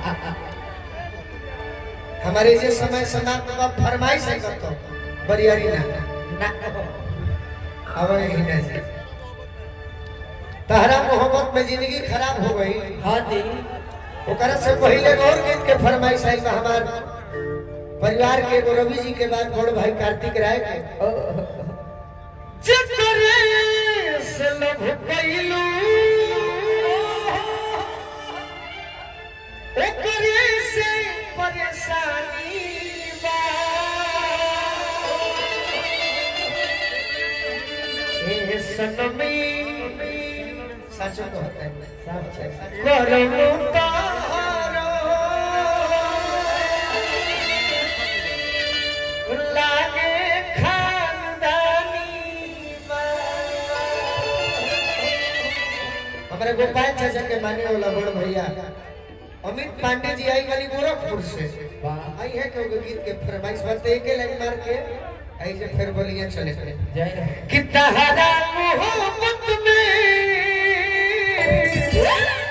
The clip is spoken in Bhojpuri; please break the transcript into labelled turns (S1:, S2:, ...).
S1: हमारे जे समय समाप्त हुआ फरमाइश है करतो बरियारी ना अब ही ना जी तहरा मोहब्बत में जिंदगी खराब हो गई।
S2: हाँ जी
S1: ओकरा से पहले और गीत के फरमाइश आई बा हमार परिवार के रवि जी के बाद बड़ भाई कार्तिक राय के चक्करे से लभ कइलू ओकरे से परेशानी बा ए सनमी सच कहते हैं करमु तारो लागे खानदानी हमारे गोपाल चाचा के माने वाला बड़ भैया अमित पांडे जी आई वाली गोरखपुर से आई है क्योंकि गीत के फरमाइश बात एक लाइन मार के ऐसे फिर बोलिए चले कि तहरा मोहब्बत में